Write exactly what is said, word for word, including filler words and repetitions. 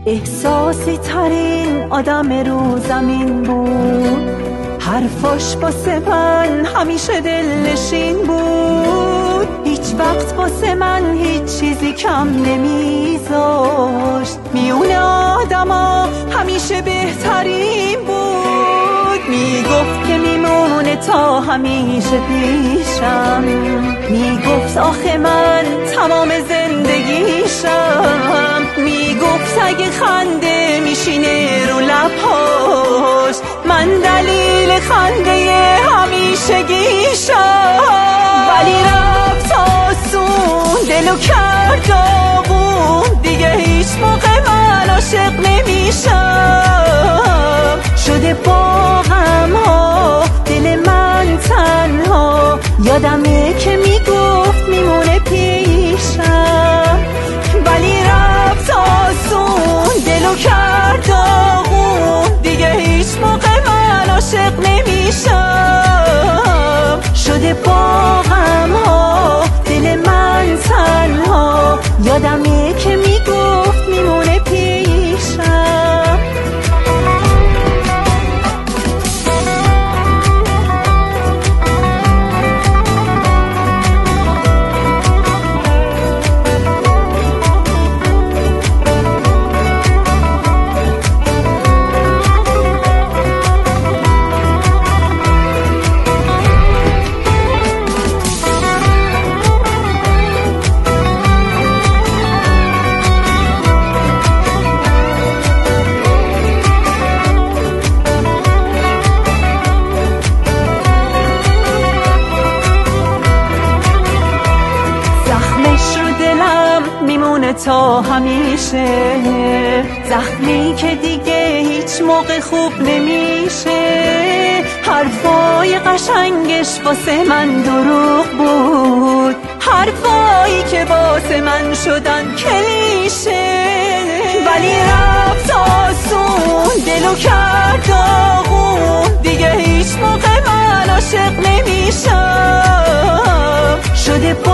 احساسی ترین آدم رو زمین بود، حرفاش واسه من همیشه دلنشین بود. هیچ وقت واسه من هیچ چیزی کم نمیذاشت، میون آدما همیشه بهترین بود. میگفت که میمونه تا همیشه پیشم، میگفت آخه من تمام زندگیشم. میگفت اگه خنده میشینه رو لبهاش، من دلیل خنده همیشگیشم. ولی رفت آسون دلو کرد داغون، دیگه هیچ موقع من عاشق نمیشم. شده با غم ها دل من تنها، یادمه که میگفت میمونه پیشم. ولی رفت آسون دلو کرد داغون، دیگه هیچ موقع من عاشق نمیشم. شده با غم ها دل من تنها، یادمه که میگفت میمونه پیشم. تا همیشه، زخمی که دیگه هیچ موقع خوب نمیشه. حرفای قشنگش واسه من دروغ بود، حرفایی که واسه من شدن کلیشه. ولی رفت آسون دلو کرد داغون، دیگه هیچ موقع من عاشق نمیشم. شده با